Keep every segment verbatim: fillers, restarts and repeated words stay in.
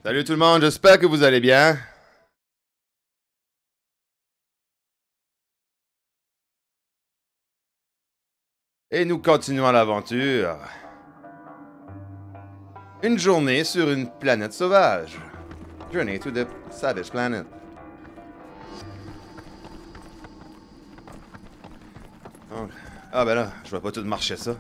Salut tout le monde, j'espère que vous allez bien. Et nous continuons l'aventure. Une journée sur une planète sauvage. Journey to the Savage Planet. Donc, ah ben là, je vais pas tout marcher ça.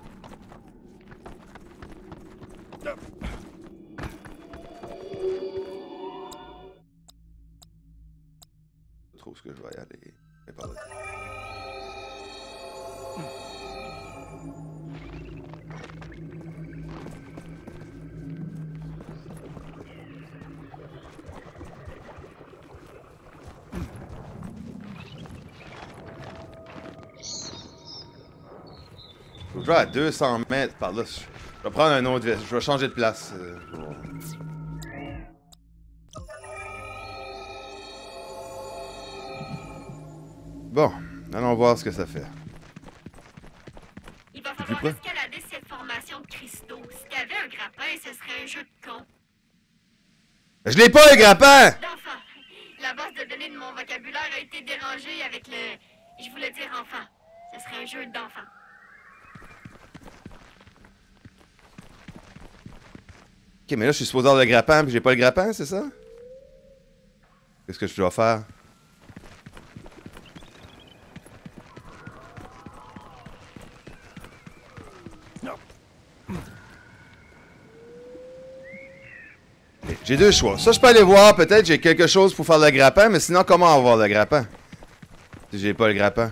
Je trouve ce que je vais y aller. Et par là. Faut que je vais à deux cents mètres par là. Je vais prendre un autre. Je vais changer de place. Bon, allons voir ce que ça fait. Il va falloir escalader cette formation de cristaux. Si t'avais un grappin, ce serait un jeu de con. Je l'ai pas, le grappin! D'enfant. La base de données de mon vocabulaire a été dérangée avec le... Je voulais dire enfant. Ce serait un jeu d'enfant. Ok, mais là, je suis supposé avoir le grappin, puis j'ai pas le grappin, c'est ça? Qu'est-ce que je dois faire? J'ai deux choix. Ça, je peux aller voir. Peut-être j'ai quelque chose pour faire le grappin, mais sinon, comment avoir le grappin? Si j'ai pas le grappin.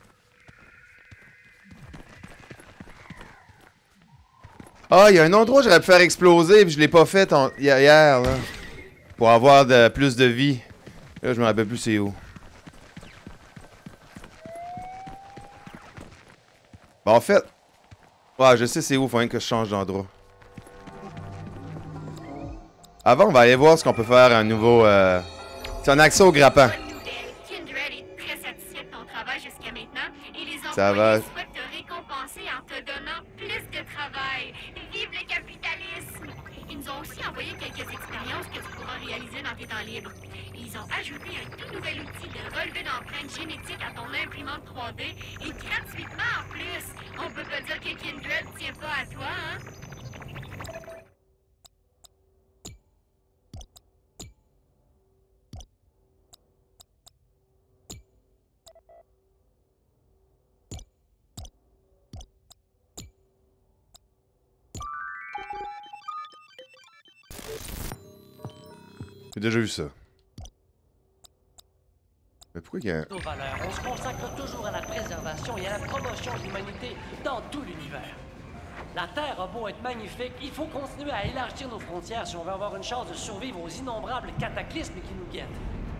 Ah, il y a un endroit où j'aurais pu faire exploser, puis je l'ai pas fait en... hier, là. Pour avoir de... plus de vie. Là, je me rappelle plus c'est où. Bon, en fait... Ouais, je sais c'est où, faut rien que je change d'endroit. Avant, on va aller voir ce qu'on peut faire à un nouveau... Euh... C'est un accès au grappin. Kindred est très satisfait de ton travail jusqu'à maintenant et les Ça va. employés souhaitent te récompenser en te donnant plus de travail. Vive le capitalisme! Ils nous ont aussi envoyé quelques expériences que tu pourras réaliser dans tes temps libres. Ils ont ajouté un tout nouvel outil de relevé d'empreintes génétiques à ton imprimante trois D et gratuitement en plus. On peut pas dire que Kindred tient pas à toi, hein? J'ai déjà vu ça. Mais pourquoi il y a un... Nos valeurs, on se consacre toujours à la préservation et à la promotion de l'humanité dans tout l'univers. La Terre a beau être magnifique, il faut continuer à élargir nos frontières si on veut avoir une chance de survivre aux innombrables cataclysmes qui nous guettent.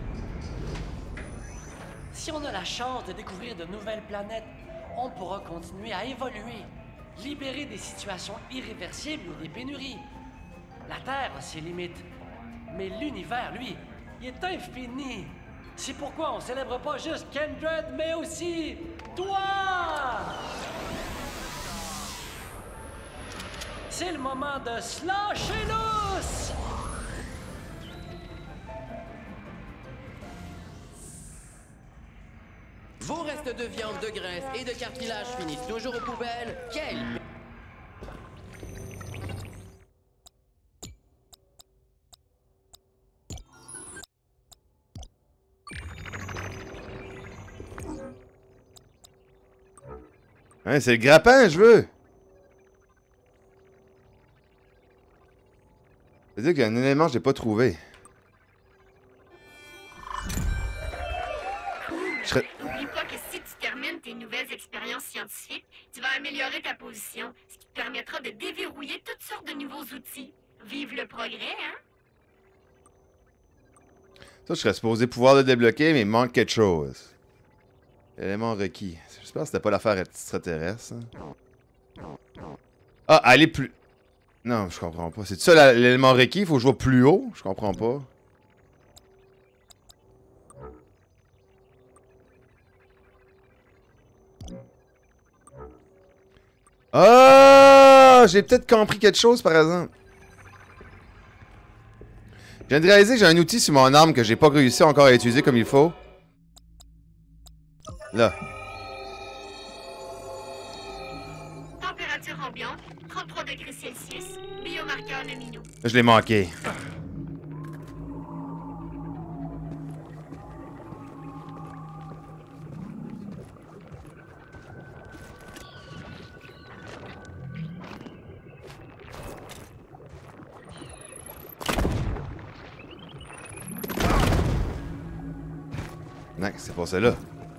Si on a la chance de découvrir de nouvelles planètes, on pourra continuer à évoluer, libérer des situations irréversibles ou des pénuries. La Terre a ses limites, mais l'univers, lui, il est infini. C'est pourquoi on célèbre pas juste Kindred, mais aussi toi! C'est le moment de slasher loose! Vos restes de viande, de graisse et de cartilage finissent toujours aux poubelles. Quel... Hein, c'est le grappin, je veux! C'est-à-dire qu'il y a un élément que j'ai pas trouvé. Je serais... N'oublie pas que si tu termines tes nouvelles expériences scientifiques, tu vas améliorer ta position, ce qui te permettra de déverrouiller toutes sortes de nouveaux outils. Vive le progrès, hein? Ça, je serais supposé pouvoir le débloquer, mais il manque quelque chose. Élément requis. J'espère que c'était pas l'affaire extraterrestre. Hein. Ah, aller plus... Non, je comprends pas. C'est ça l'élément requis? Faut que je vois plus haut? Je comprends pas. Ah! J'ai peut-être compris quelque chose, par exemple. Je viens de réaliser que j'ai un outil sur mon arme que j'ai pas réussi encore à utiliser comme il faut. Là. Température ambiante, trente-trois degrés Celsius. Biomarqueur lumineux. Je l'ai manqué. Non, c'est pas ça là.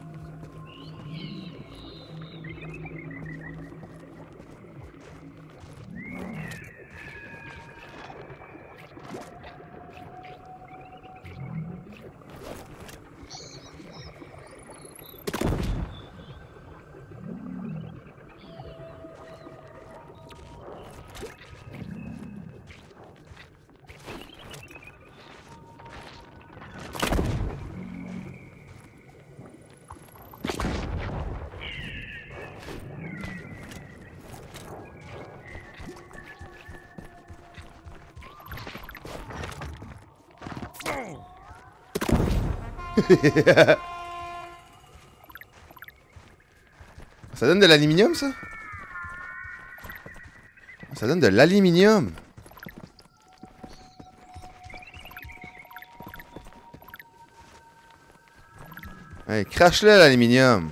Ça donne de l'aluminium, ça? Ça donne de l'aluminium. Hey, crache-le, l'aluminium.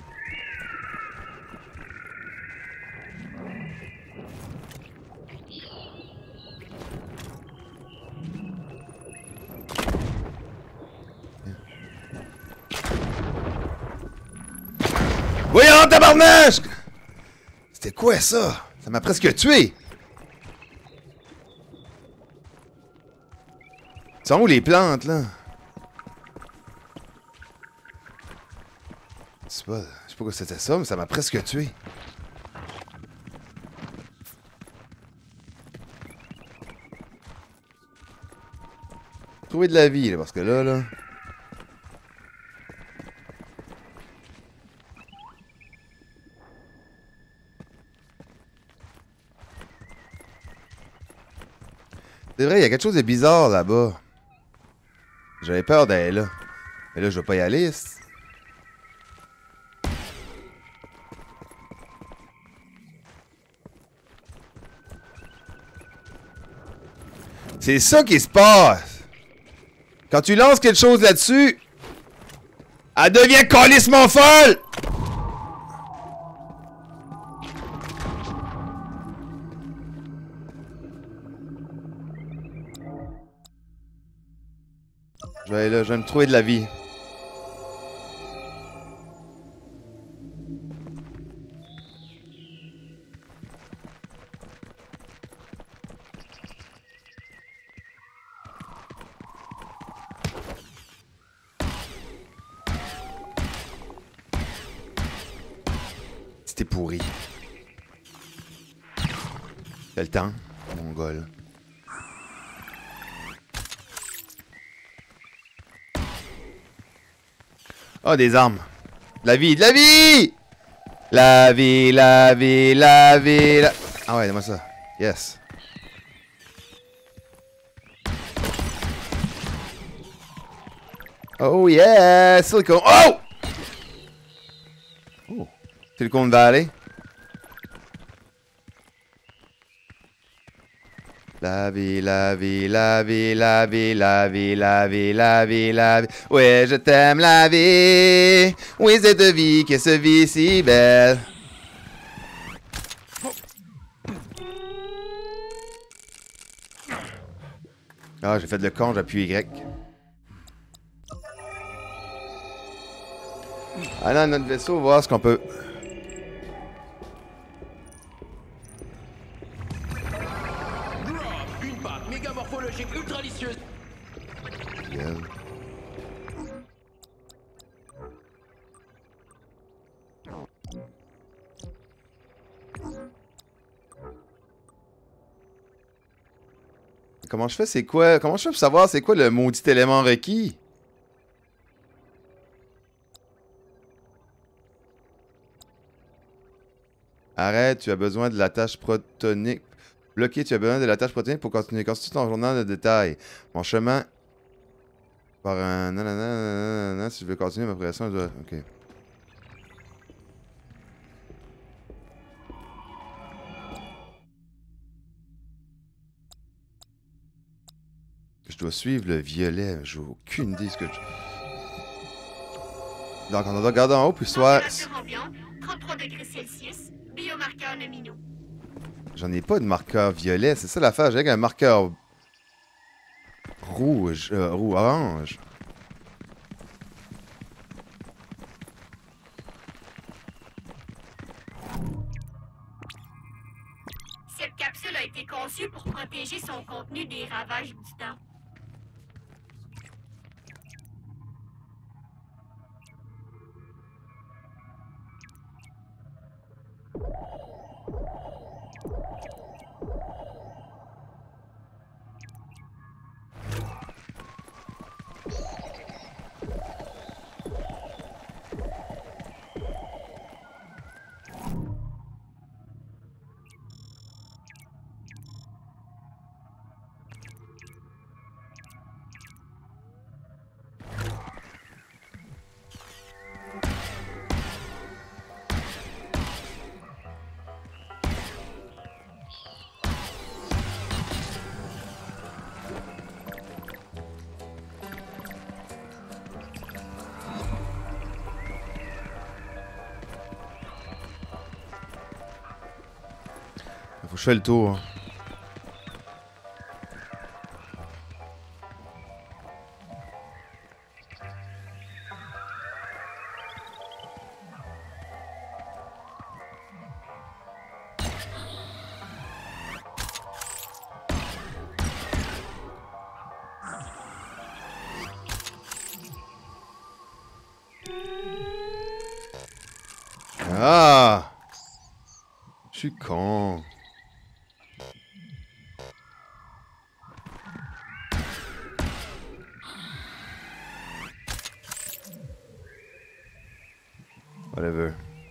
Voyons, tabarnache! C'était quoi, ça? Ça m'a presque tué! Ils sont où les plantes, là? Je sais pas, je sais pas quoi c'était ça, mais ça m'a presque tué. Trouver de la vie, là, parce que là, là... C'est vrai, il y a quelque chose de bizarre là-bas. J'avais peur d'aller là. Mais là, je vais pas y aller. C'est ça qui se passe. Quand tu lances quelque chose là-dessus, elle devient calissement folle! Je vais aller là, je vais me trouver de la vie. C'était pourri. C'est le temps, mon gars. Oh, des armes. La vie, de la vie! La vie, la vie, la vie, la... Ah ouais, donne-moi ça. Yes. Oh yeah! Silicon... Oh! Oh. Silicon Valley. La vie, la vie, la vie, la vie, la vie, la vie, la vie, la vie. Ouais, je t'aime la vie. Oui, cette vie qui se vit si belle. Ah, j'ai fait le con, j'appuie Y. Allons à notre vaisseau, voir ce qu'on peut... Mégamorphologique ultra licieuse. Yeah. Comment je fais, c'est quoi? Comment je fais pour savoir c'est quoi le maudit élément requis? Arrête, tu as besoin de la tâche protonique. Bloqué, tu as besoin de la tâche protonique pour continuer. Constitue ton journal de détails. Mon chemin Par un... Non, non, non, non, non, non, si je veux continuer ma pression, je dois... Ok. Je dois suivre le violet. J'ai aucune idée ce que je... Donc, on doit regarder en haut, puis soit... Température ambiante, trente-trois degrés Celsius. Biomarqueur nominaux. J'en ai pas de marqueur violet, c'est ça l'affaire. J'ai un marqueur... Rouge, euh, rouge, orange. Cette capsule a été conçue pour protéger son contenu des ravages du temps. Faut que je fasse le tour. Ah! Je suis con. Whatever.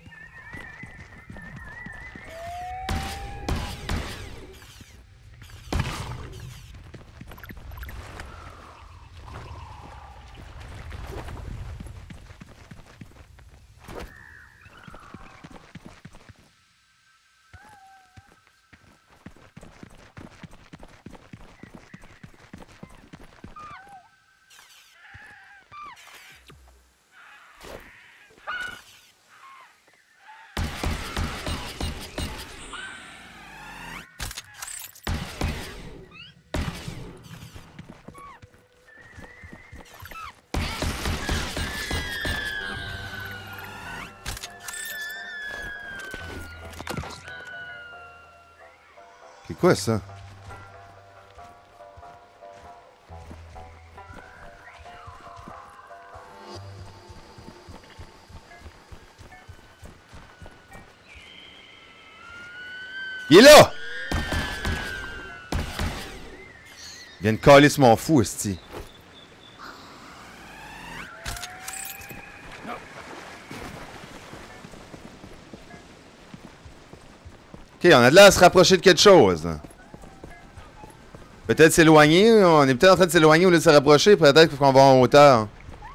C'est quoi ça? Il est là! Il vient de caler ce mon fou, esti. Ok, on a de l'air à se rapprocher de quelque chose. Peut-être s'éloigner. On est peut-être en train de s'éloigner au lieu de se rapprocher. Peut-être qu'on va en hauteur.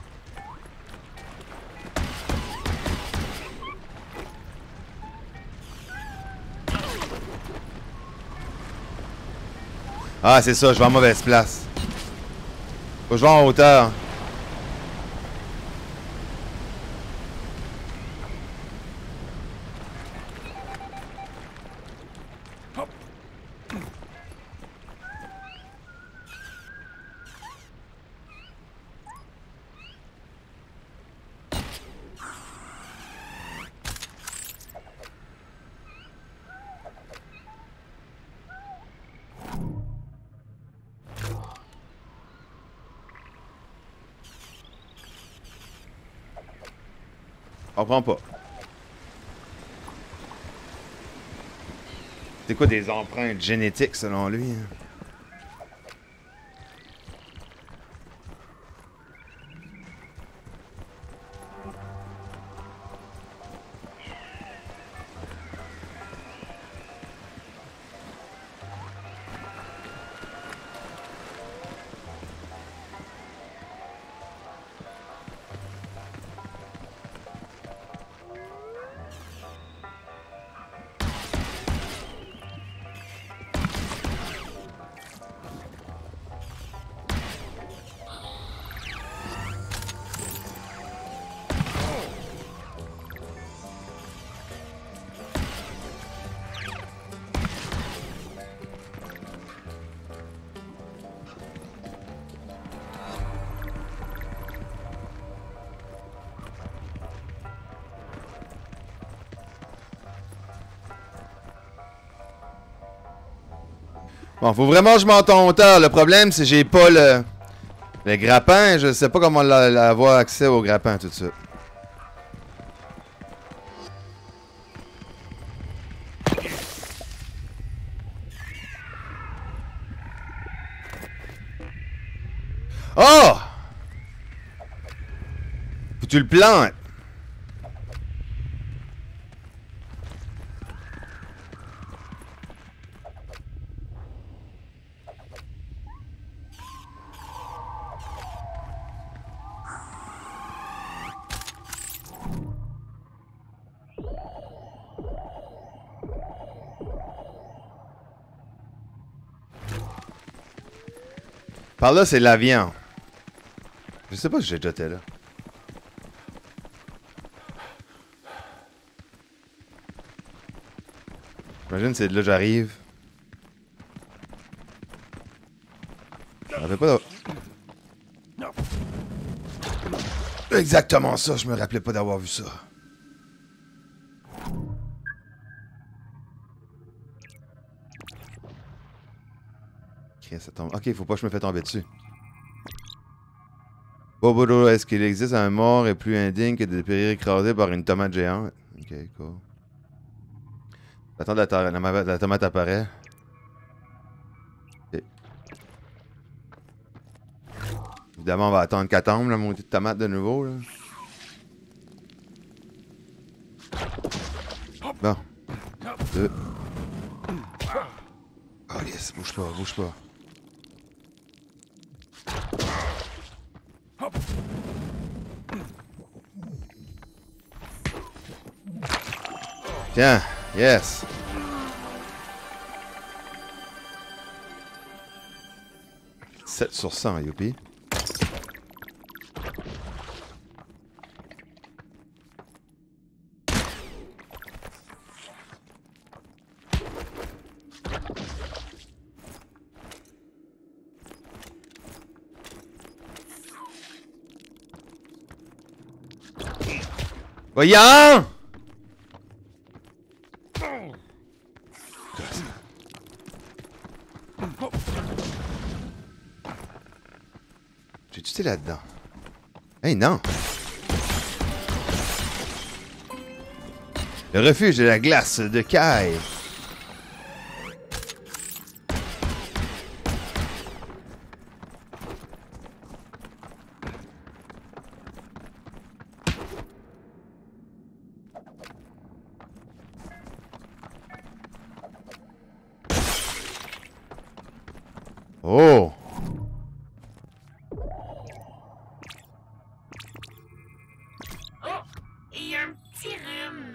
Ah, c'est ça, je vais en mauvaise place. Faut que je vais en hauteur. On prend pas. C'est quoi des empreintes génétiques selon lui? Hein? Bon, faut vraiment que je monte en hauteur. Le problème, c'est que j'ai pas le... Le grappin. Je sais pas comment la, la avoir accès au grappin tout de suite. Oh! Faut que tu le plantes. Par là, c'est la viande. Je sais pas si j'ai déjà été là. J'imagine c'est de là que j'arrive. Je me rappelle pas d'avoir... Exactement ça, je me rappelais pas d'avoir vu ça. Ok, ça tombe. Ok, faut pas que je me fasse tomber dessus. Bobodo, est-ce qu'il existe un mort et plus indigne que de périr écrasé par une tomate géante? Ok, cool. Attends, la, la, la, la tomate apparaît. Okay. Évidemment, on va attendre qu'elle tombe, la montée de tomate de nouveau. Là. Bon. Deux. Oh yes, bouge pas, bouge pas. Tiens, yes. sept sur cent, youpi. Voyons! J'ai tué là-dedans. Hey, non! Le refuge de la glace de Kai. Oh! Oh! Il y a un petit rhume.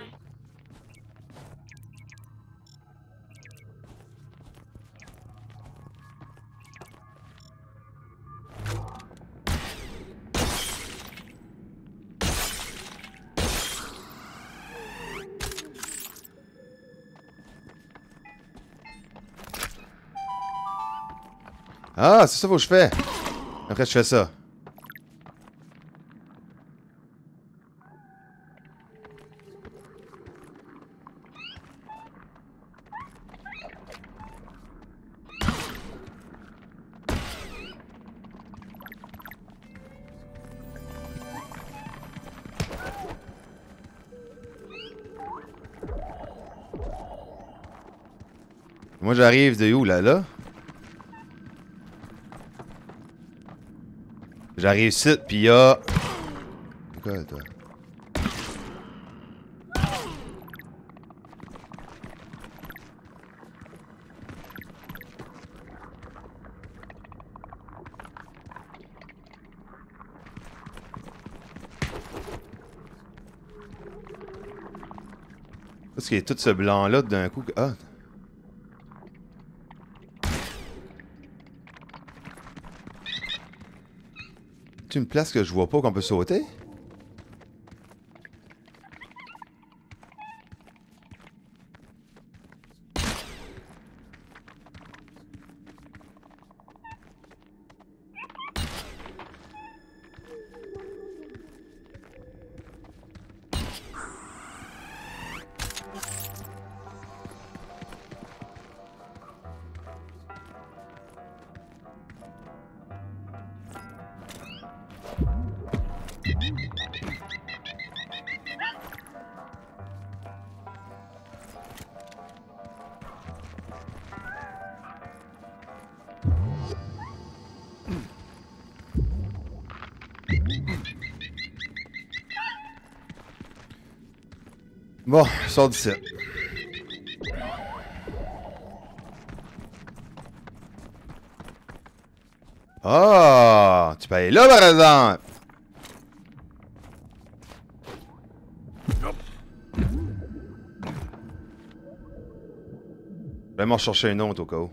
Ah, c'est ça faut que je fais. Après, je fais ça. Moi, j'arrive de où, là, là? J'arrive ici, pis y'a... C'est quoi, toi? Parce qu'il y a tout ce blanc-là d'un coup... Ah! C'est une place que je vois pas qu'on peut sauter? Bon, sors d'ici. Ah, oh, tu peux aller là par exemple. Je vais m'en chercher une autre au cas où.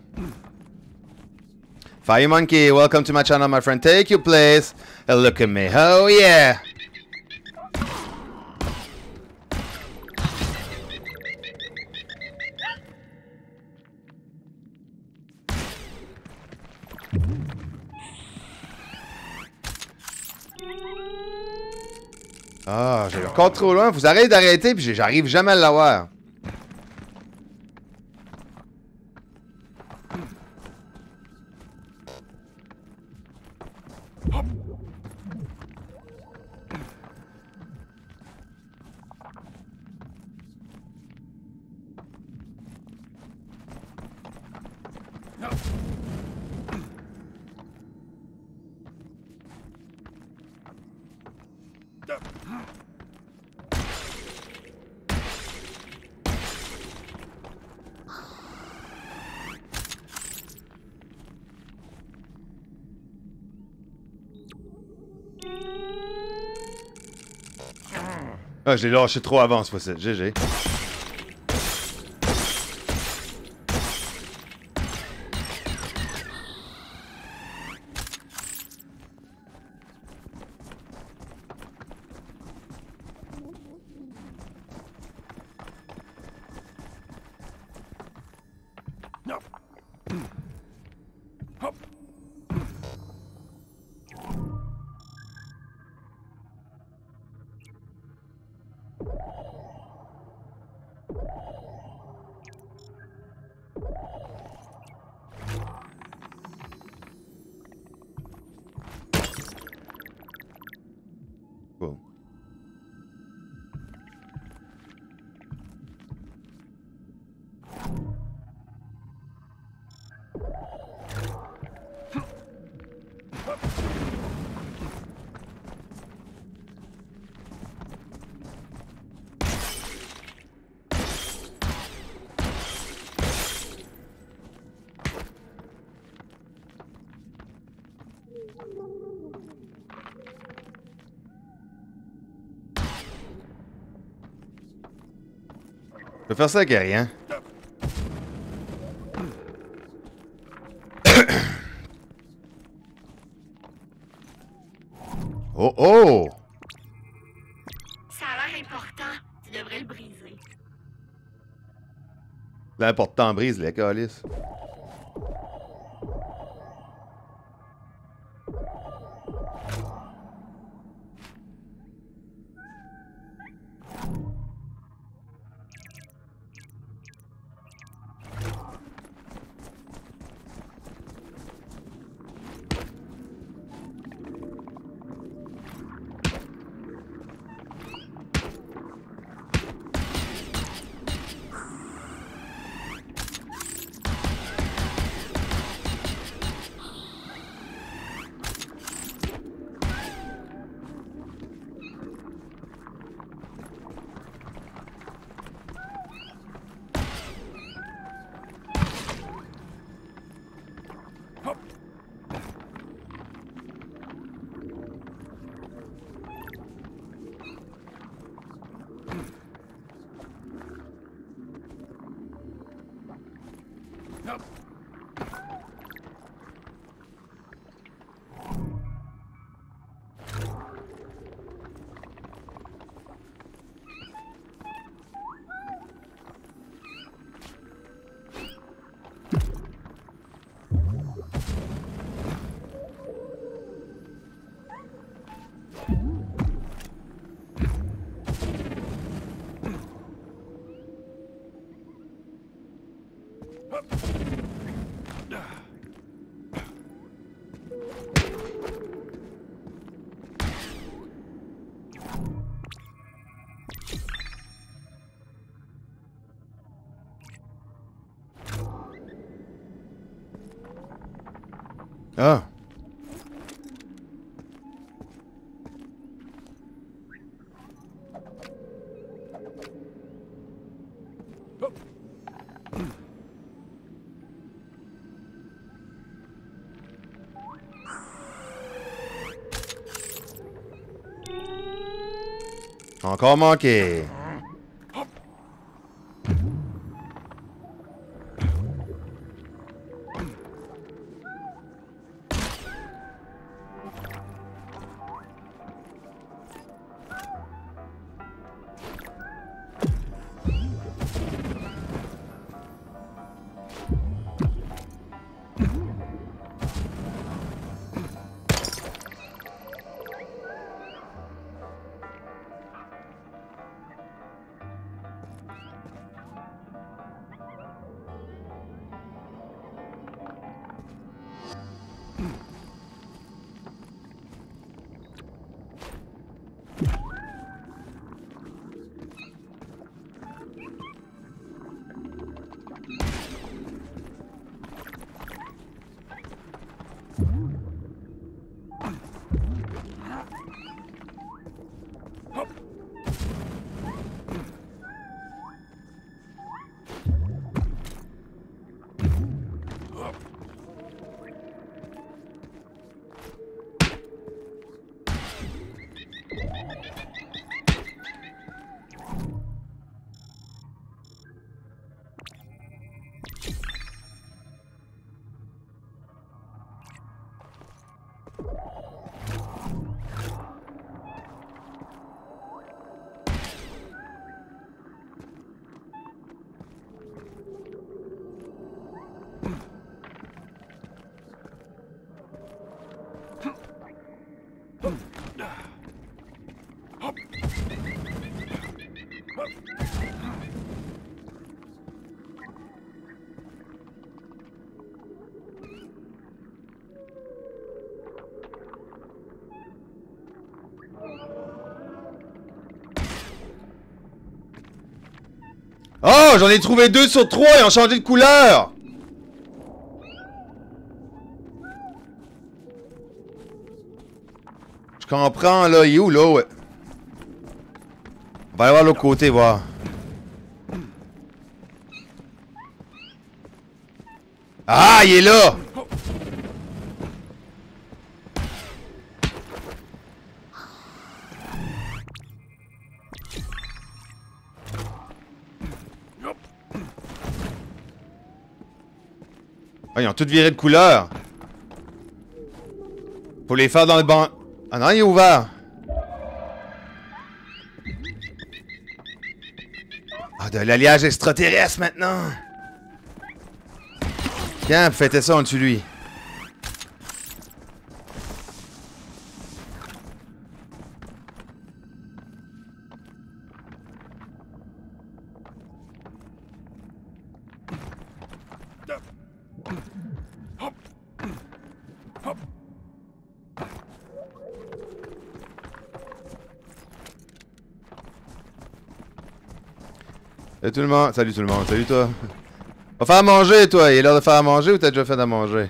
Fire Monkey, welcome to my channel, my friend. Take your place and look at me. Oh yeah! Ah, j'ai encore trop loin. Vous arrêtez d'arrêter, puis j'arrive jamais à l'avoir. Ah, je l'ai lâché trop avant ce fois-ci. G G. Cool. Je vais faire ça avec rien. Oh oh! Ça a l'air important. Tu devrais le briser. L'important brise les calices. Ah! Encore manqué. Oh, j'en ai trouvé deux sur trois et ont changé de couleur. Je comprends, là. Il est où, là? Ouais. On va aller voir l'autre côté, voir. Ah, il est là! Ah, ils ont toutes viré de couleur. Faut les faire dans le banc. Ah non, il est ouvert. Ah, de l'alliage extraterrestre maintenant. Tiens, faites ça en dessous de lui. Salut tout le monde, salut tout le monde, salut toi. Va faire à manger toi, il est l'heure de faire à manger ou t'as déjà fait à manger?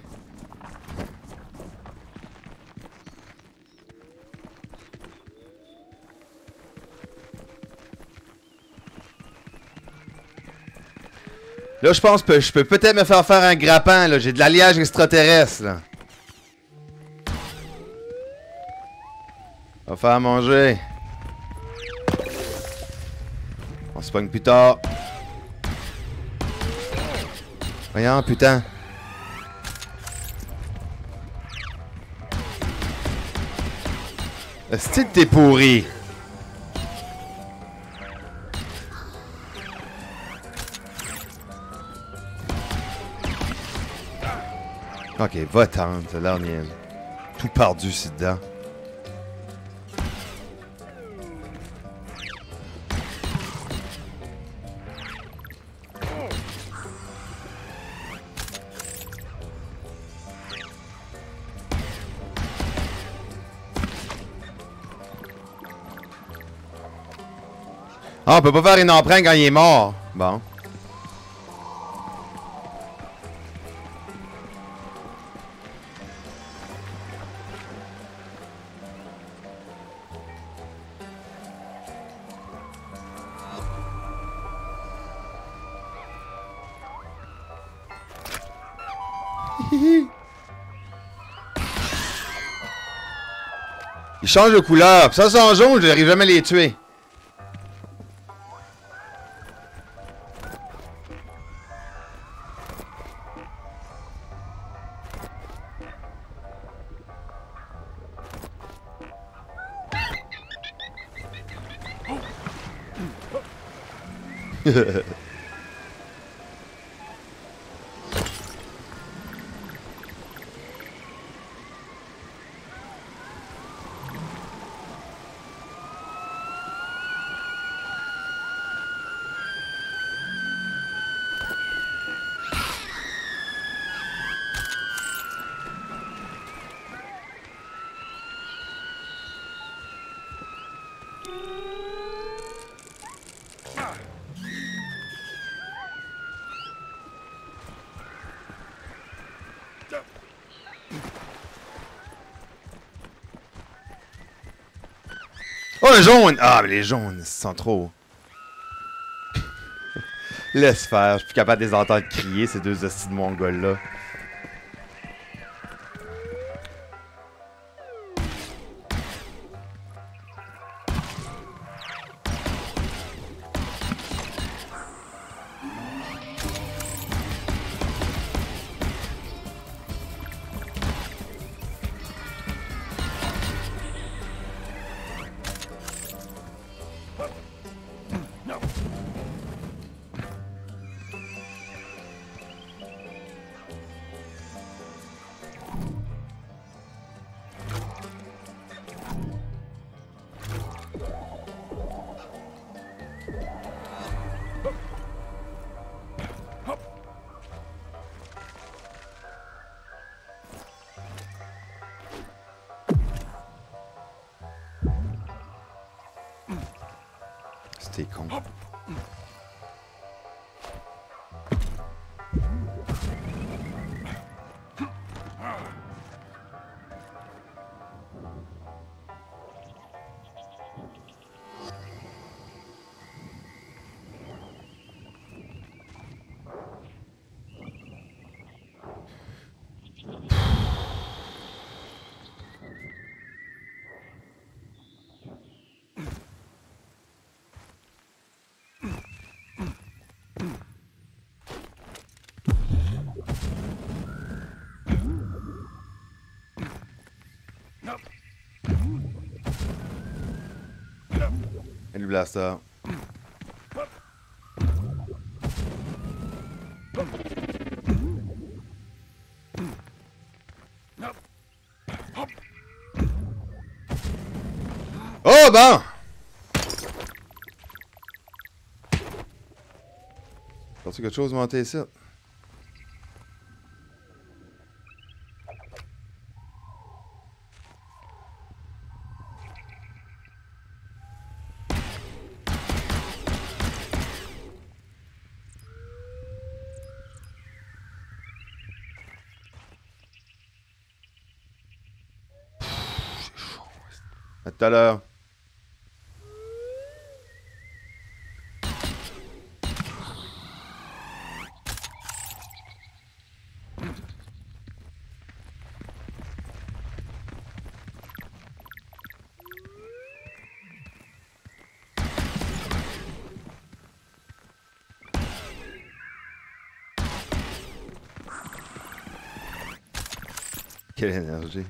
Là je pense que je peux peut-être me faire faire un grappin là, j'ai de l'alliage extraterrestre là. Va faire à manger. On se pogne plus tard. Voyons, putain. Est-ce que t'es pourri? Ok, va-t'en, t'as l'air niaise. Tout perdu, c'est dedans. Ah, on peut pas faire une empreinte quand il est mort. Bon. Ils changent de couleur. Pis ça, sont jaunes, je n'arrive jamais à les tuer. Oh, le jaune! Ah, mais les jaunes, ils sont trop. Laisse faire, je suis plus capable de les entendre crier, ces deux hosties de mongols-là. C'était con. Et le blaster. Oh bon! As-tu quelque chose de monter ici? À tout à l'heure. Quelle énergie.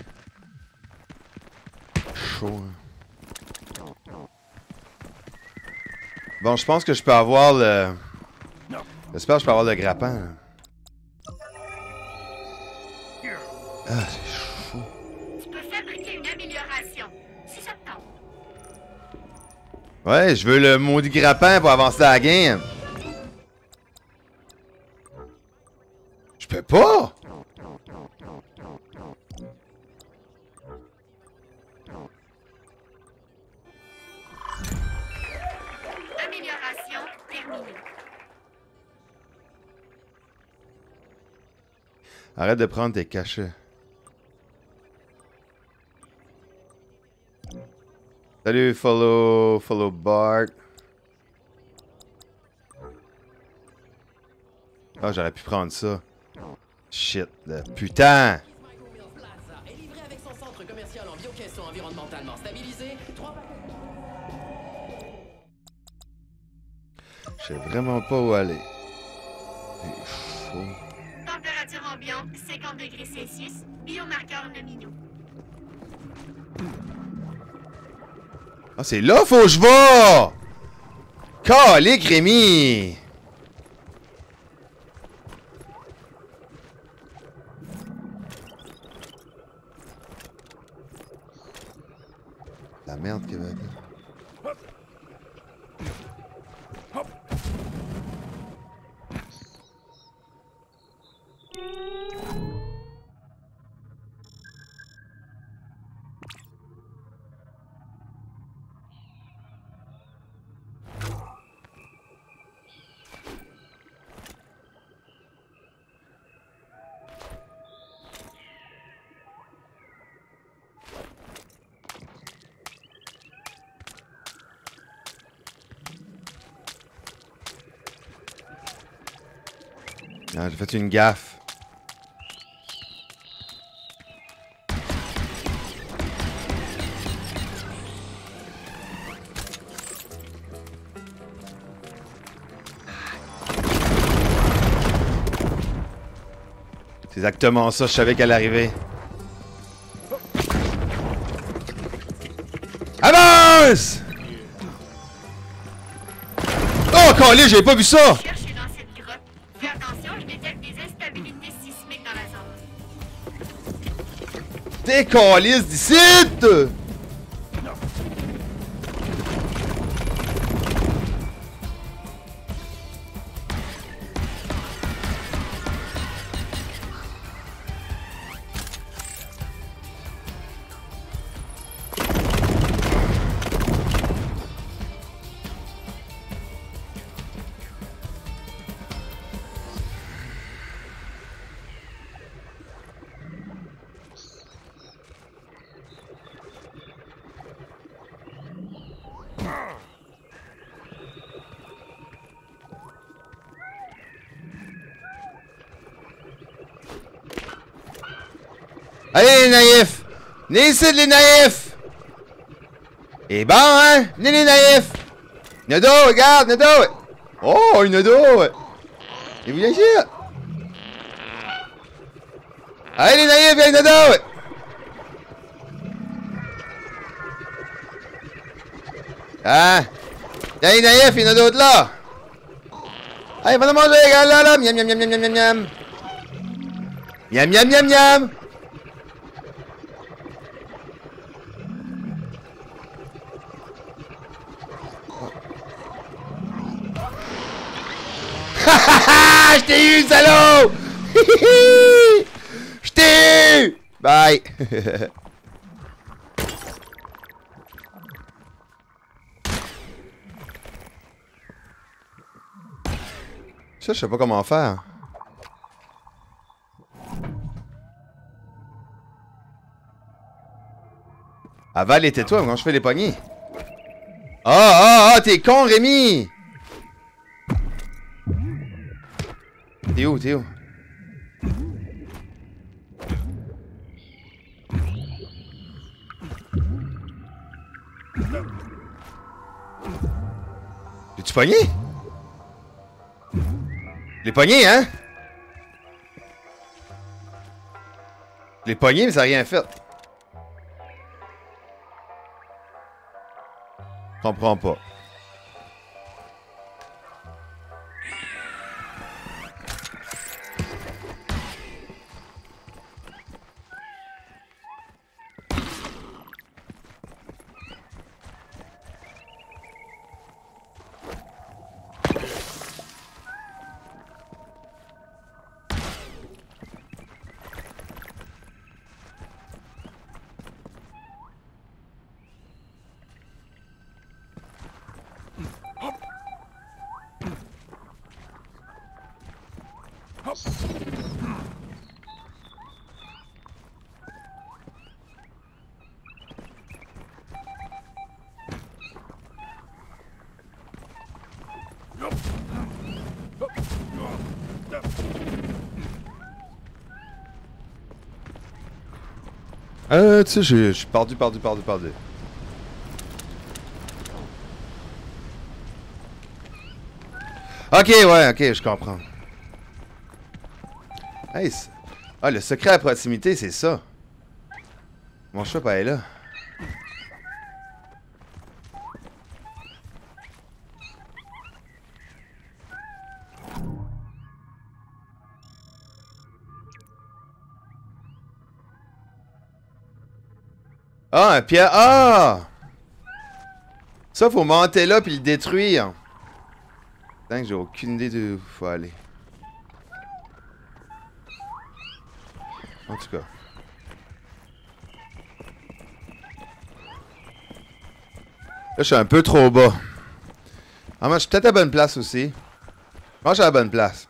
Chaud, hein. Bon, je pense que je peux avoir le... J'espère que je peux avoir le grappin. Là. Ah, c'est chaud. Tu peux fabriquer une amélioration, si ça te tente. Ouais, je veux le maudit grappin pour avancer à la game. Je peux pas! Amélioration terminée. Arrête de prendre tes cachets. Salut, follow, follow Bart. Ah, j'aurais pu prendre ça. Shit, de putain! Est livré avec son centre commercial en biocaisson environnementalement stabilisé. Trois... Je sais vraiment pas où aller. C'est chaud. Température ambiante, cinquante degrés Celsius. Biomarqueur nominaux. Ah, c'est là, faut que je vais! Calique, Rémi! La merde qu'il va dire. Ah, j'ai fait une gaffe. C'est exactement ça, je savais qu'elle arrivait. Avance! Oh, calé, j'avais pas vu ça! Cherchez dans cette grotte. Fais attention, je détecte des instabilités sismiques dans la zone. T'es caliste d'ici! Allez les naïfs! Venez ici les naïfs! Et bon hein? Venez les naïfs! Nodo, regarde, Nodo! Oh, une Nodo! Et vous viens ici! Allez les naïfs, viens Nodo! Hein? Y'a les naïfs, il y en a d'autres là! Allez, venez manger, regarde là, là! Miam, miam, miam, miam, miam, miam, miam! Miam, miam, miam, miam! Je t'ai eu, salaud! Je t'ai eu! Bye! Ça, je sais pas comment faire. Aval et tais-toi, quand je fais les poignées. Ah, ah, ah, t'es con, Rémi! T'es où, t'es où? L'as-tu pogné? Les poignées, hein? Les poignées, mais ça n'a rien fait. Je comprends pas. Euh, tu sais, je suis perdu, perdu, perdu, perdu. Ok, ouais, ok, je comprends. Hey, ah, le secret à proximité, c'est ça. Mon chat pas est là. Ah, un pierre. Ah! Ça, faut monter là puis le détruire. Putain, j'ai aucune idée de où faut aller. En tout cas. Là, je suis un peu trop bas. Ah, moi, je suis peut-être à la bonne place aussi. Moi, je suis à la bonne place.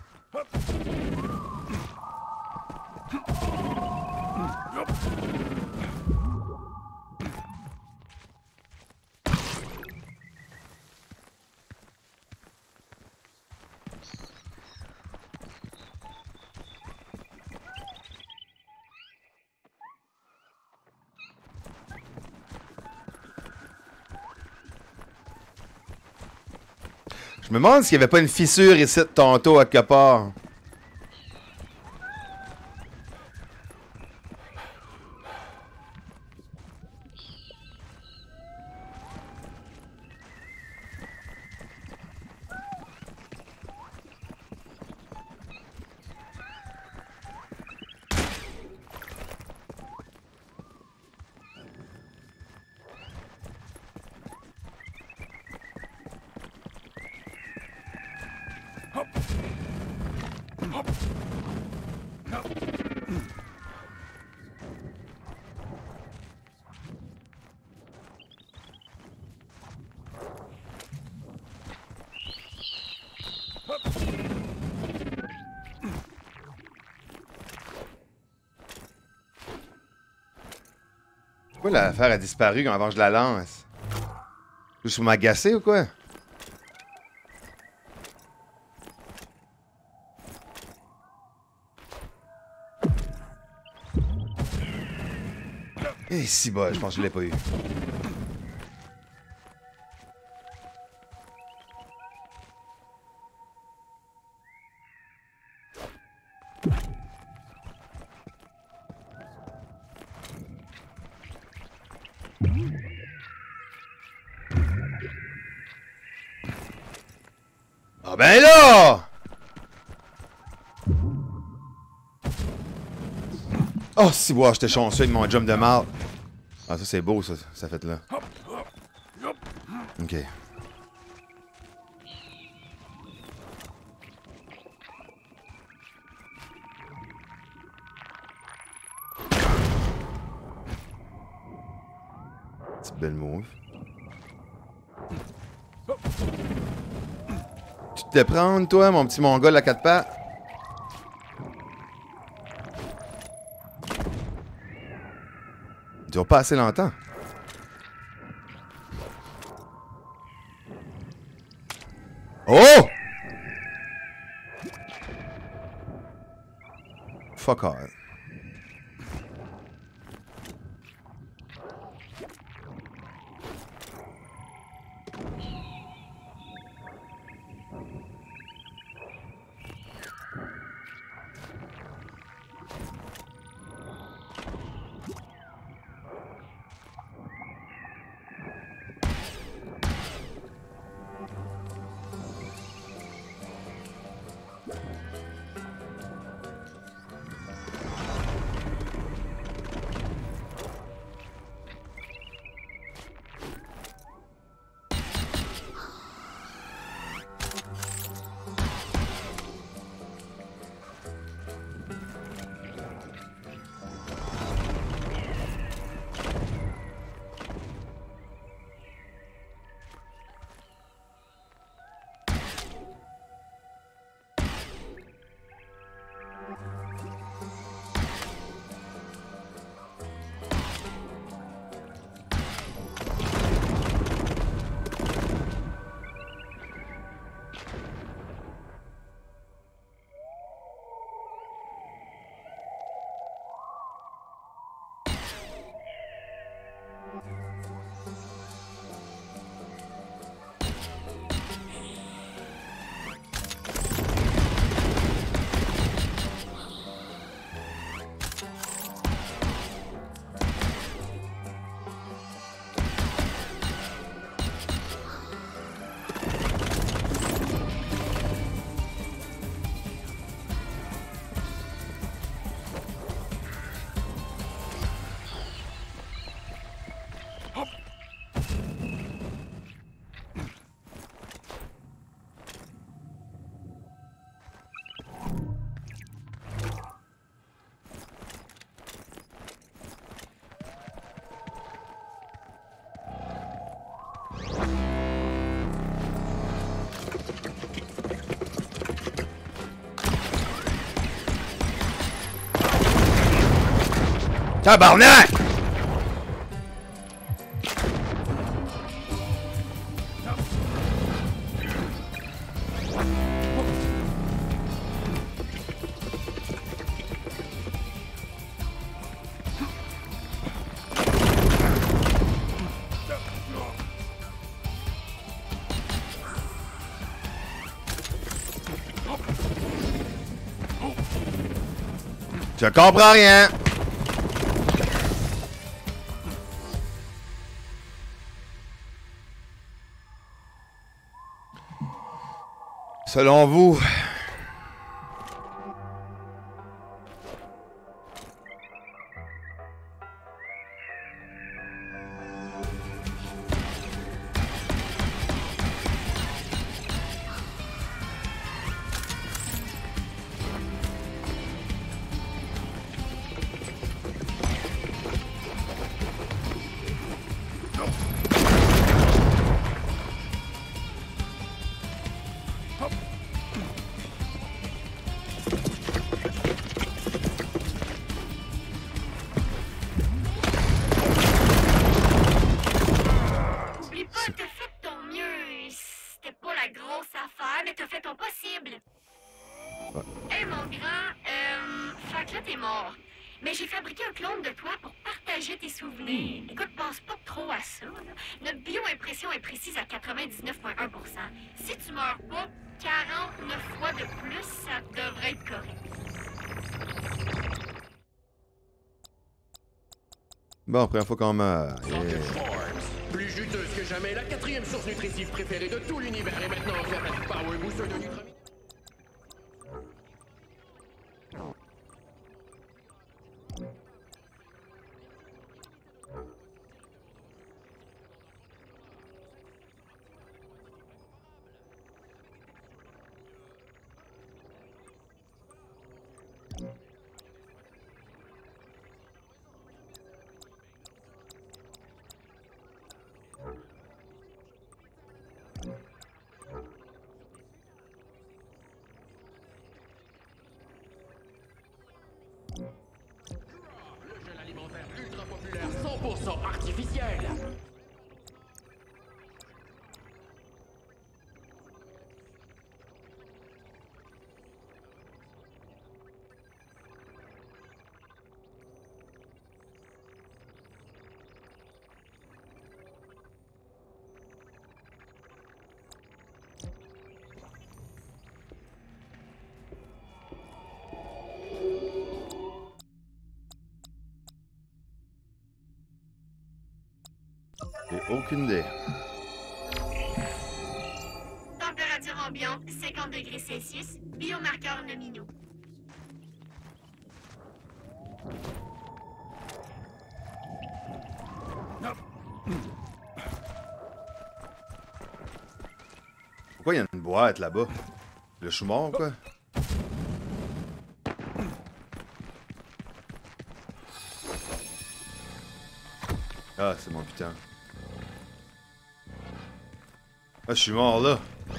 Je me demande s'il n'y avait pas une fissure ici de tantôt à quelque part. Pourquoi l'affaire a disparu avant que je la lance? Je suis m'agacer ou quoi? Eh si bas, je pense que je l'ai pas eu. Ah ben là! Oh si bois, j'étais chanceux avec mon jump de marde. Ah ça c'est beau ça, ça fait là. Ok. Petite belle move. Tu te prendre toi mon petit mongol à quatre pattes? Ça dure pas assez longtemps. Oh! Fuck all. Tabarnak! Je comprends rien. Selon vous... Oublie pas, t'as fait de ton mieux. C'était pas la grosse affaire, mais t'as fait ton possible. Hey, mon grand, euh... fait que là, t'es mort. Mais j'ai fabriqué un clone de toi pour partager tes souvenirs. Écoute, pense pas trop à ça, là. Notre bio-impression est précise à quatre-vingt-dix-neuf virgule un pour cent. Si tu meurs pas quarante-neuf fois de plus, ça devrait être correct. Bon, première fois qu'on meurt. Santé Yeah. Force. Plus juteuse que jamais, la quatrième source nutritive préférée de tout l'univers est maintenant offerte avec Power Booster de Nutramine. Le gel alimentaire ultra populaire cent pour cent artificiel. J'ai aucune idée. Température ambiante, cinquante degrés Celsius. Biomarqueurs nominaux. Pourquoi il y a une boîte là-bas? Le chou mort, quoi? Ah, c'est mon putain. Ah, je suis mort là.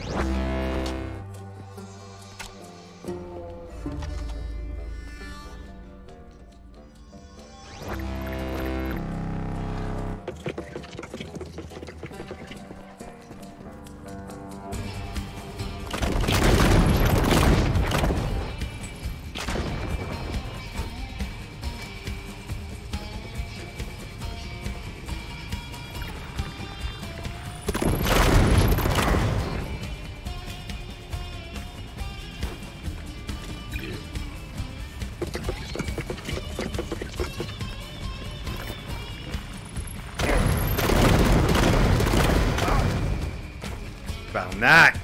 Barnac!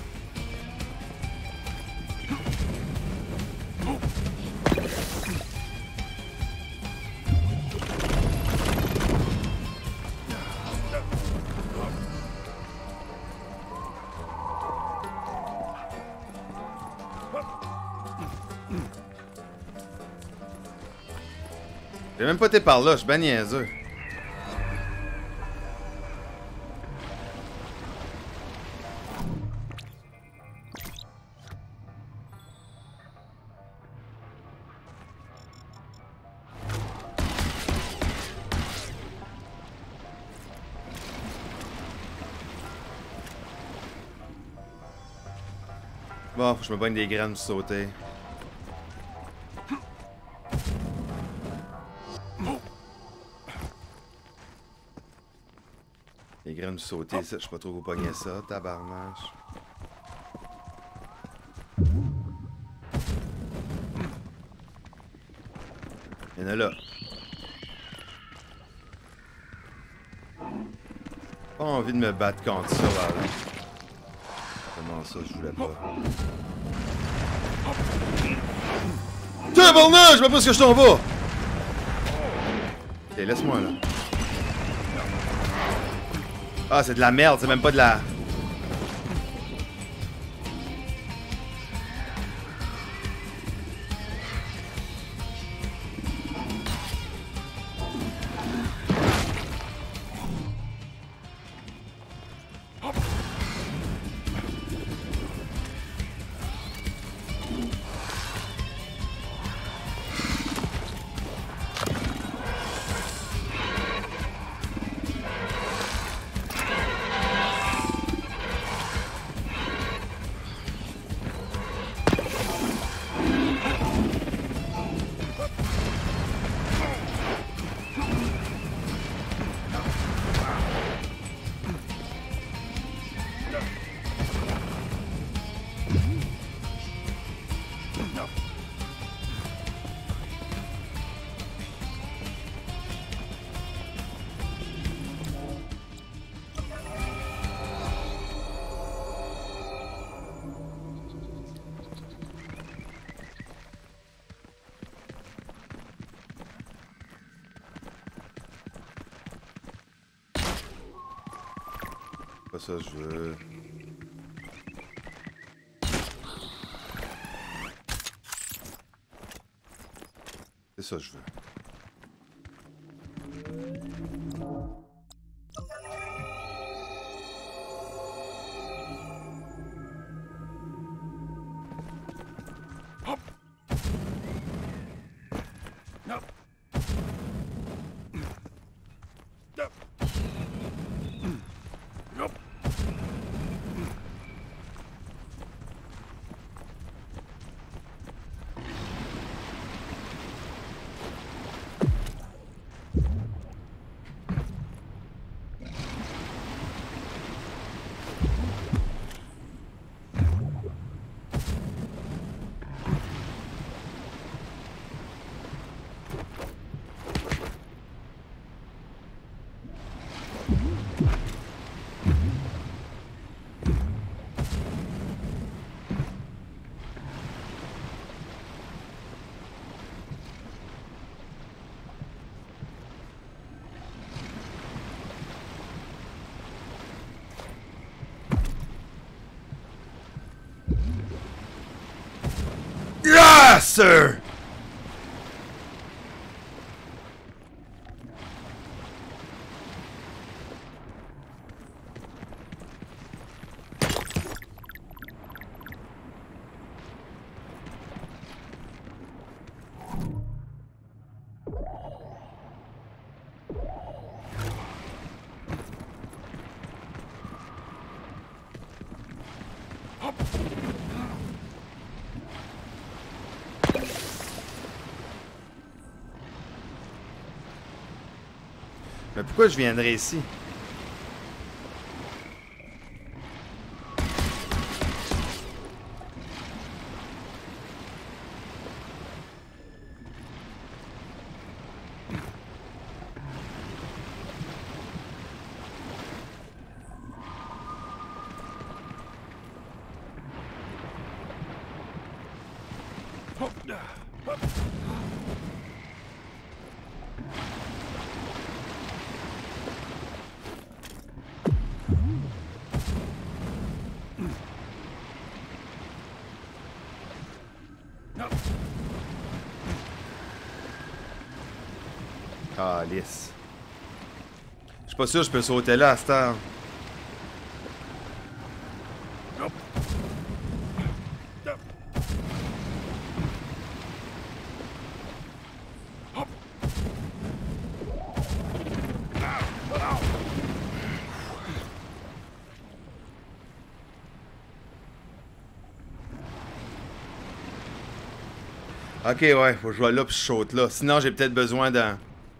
J'ai même pas été par là, je suis ben niaiseux. Bon, faut que je me pogne des graines pour sauter. Les graines pour sauter, ça, je sais pas trop où pogner ça, tabarnache. Il y en a là. Pas envie de me battre contre ça, là. Comment ça, je voulais pas. Tabarnache, je sais pas ce que je t'en vais! Ok, laisse-moi là. Ah, c'est de la merde, c'est même pas de la... Pas ça, je veux... C'est ça, je veux. Yes, sir! Mais pourquoi je viendrais ici? Ah, lisse. Je suis pas sûr que je peux sauter là à cette heure. Ok, ouais, faut que je vais là pis je saute là. Sinon, j'ai peut-être besoin d'un...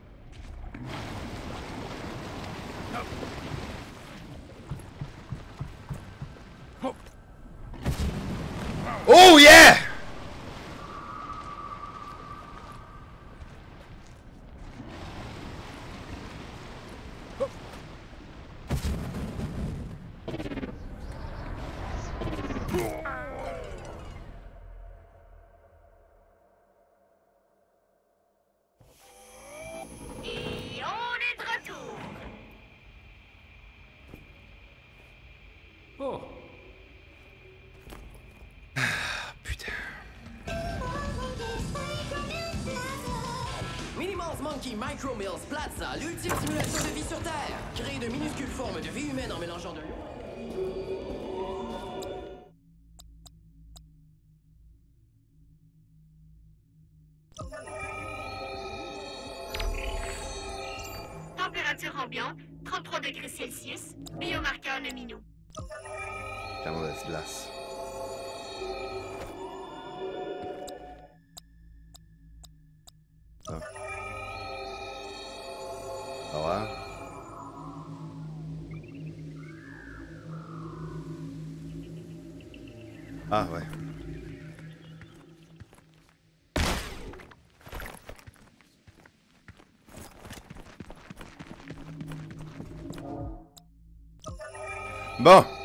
Oh yeah! Et on est de retour. Oh, Putain. Minimals Monkey Micro Mills Plaza, l'ultime simulation de vie sur Terre. Créer de minuscules formes de vie humaine en mélangeant de l'eau. Température ambiante, trente-trois degrés Celsius. Biomarqueur nominaux. Comment ça se glace? Ah. Ah ouais? Ah ouais. Bon.